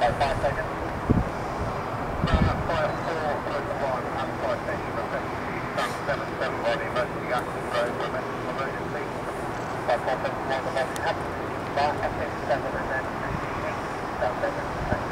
5 seconds. 5-4-1, I'm 5 seconds. 7-7 body, emergency access road, emergency. 5-4-1, the body happens. 5-7 and then 8, 7.